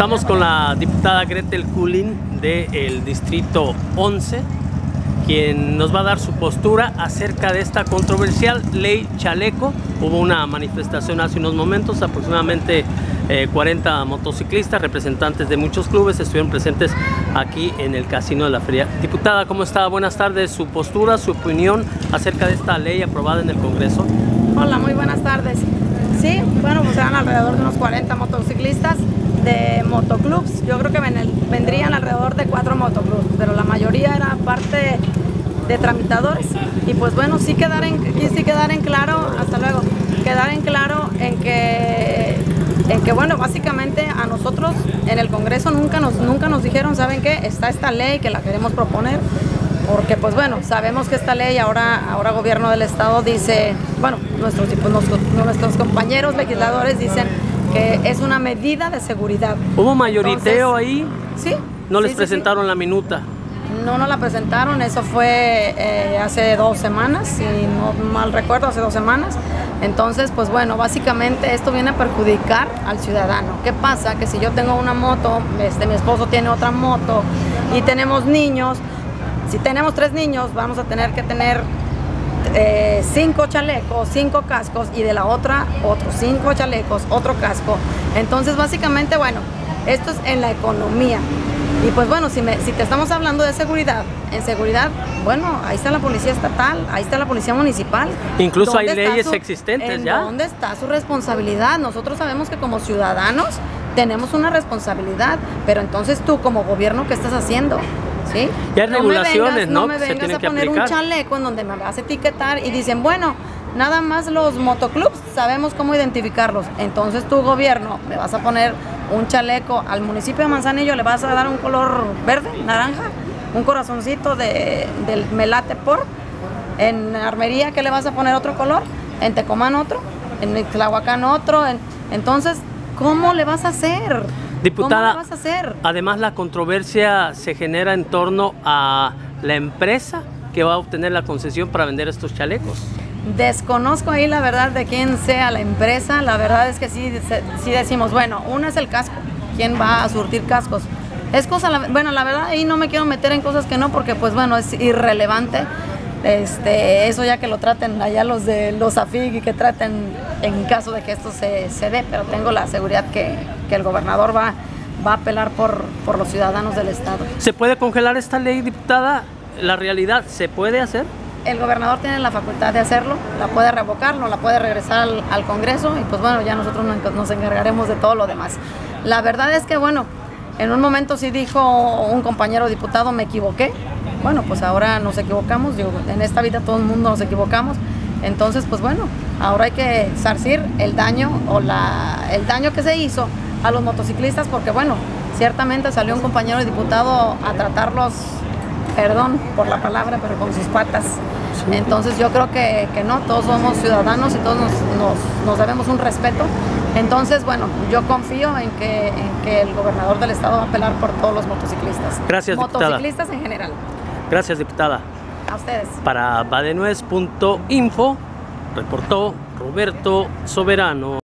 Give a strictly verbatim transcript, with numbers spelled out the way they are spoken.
Estamos con la diputada Gretel Kulin del Distrito once, quien nos va a dar su postura acerca de esta controversial ley chaleco. Hubo una manifestación hace unos momentos, aproximadamente eh, cuarenta motociclistas, representantes de muchos clubes, estuvieron presentes aquí en el Casino de la Feria. Diputada, ¿cómo está? Buenas tardes. Su postura, su opinión acerca de esta ley aprobada en el Congreso. Hola, muy buenas tardes. Sí, bueno, pues eran alrededor de unos cuarenta motociclistas de motoclubs. Yo creo que vendrían alrededor de cuatro motoclubs, pero la mayoría era parte de tramitadores. Y pues bueno, sí quedar en, sí quedar en claro, hasta luego, quedar en claro en que, en que bueno, básicamente a nosotros en el Congreso nunca nos, nunca nos dijeron, ¿saben qué? Está esta ley que la queremos proponer. Porque pues bueno, sabemos que esta ley ahora, ahora gobierno del estado dice, bueno, nuestros, nuestros, nuestros compañeros legisladores dicen que es una medida de seguridad. ¿Hubo mayoriteo ahí? Sí. ¿No les sí, presentaron sí, sí. la minuta? No nos la presentaron, eso fue eh, hace dos semanas, si no mal recuerdo, hace dos semanas. Entonces, pues bueno, básicamente esto viene a perjudicar al ciudadano. ¿Qué pasa? Que si yo tengo una moto, este, mi esposo tiene otra moto y tenemos niños, si tenemos tres niños, vamos a tener que tener eh, cinco chalecos, cinco cascos, y de la otra, otros cinco chalecos, otro casco. Entonces, básicamente, bueno, esto es en la economía. Y pues bueno, si, me, si te estamos hablando de seguridad, en seguridad, bueno, ahí está la policía estatal, ahí está la policía municipal. Incluso hay ¿Dónde está leyes su, existentes ¿en ya? ¿Dónde está su responsabilidad? Nosotros sabemos que como ciudadanos tenemos una responsabilidad, pero entonces tú como gobierno, ¿qué estás haciendo? ¿Sí? Y hay regulaciones, ¿no? No me que se vengas tienen a que poner aplicar. un chaleco en donde me vas a etiquetar y dicen, bueno, nada más los motoclubs sabemos cómo identificarlos. Entonces tu gobierno me vas a poner un chaleco al municipio de Manzanillo, le vas a dar un color verde, naranja, un corazoncito de, del melate por. En Armería, ¿qué le vas a poner? Otro color. En Tecomán otro. En Tlahuacán otro. En, entonces, ¿cómo le vas a hacer? Diputada, ¿Cómo le vas a hacer? Además la controversia se genera en torno a la empresa que va a obtener la concesión para vender estos chalecos. Desconozco ahí la verdad de quién sea la empresa. La verdad es que sí, sí decimos, bueno, uno es el casco. ¿Quién va a surtir cascos? Es cosa, bueno, la verdad ahí no me quiero meter en cosas que no, porque pues bueno, es irrelevante. Este, eso ya que lo traten allá los de los A F I G y que traten en caso de que esto se, se dé, pero tengo la seguridad que, que el gobernador va, va a apelar por, por los ciudadanos del estado. ¿Se puede congelar esta ley, diputada? ¿La realidad se puede hacer? El gobernador tiene la facultad de hacerlo, la puede revocar, no la puede regresar al, al Congreso y pues bueno, ya nosotros nos encargaremos de todo lo demás. La verdad es que bueno, en un momento sí dijo un compañero diputado, me equivoqué. Bueno, pues ahora nos equivocamos, digo, en esta vida todo el mundo nos equivocamos, entonces pues bueno, ahora hay que resarcir el daño o la, el daño que se hizo a los motociclistas, porque bueno, ciertamente salió un compañero diputado a tratarlos, perdón por la palabra, pero con sus patas. Entonces yo creo que, que no, todos somos ciudadanos y todos nos, nos, nos debemos un respeto. Entonces, bueno, yo confío en que, en que el gobernador del estado va a apelar por todos los motociclistas. Gracias, diputada. Motociclistas en general. Gracias, diputada. A ustedes. Para badenuez punto info, reportó Roberto Soberano.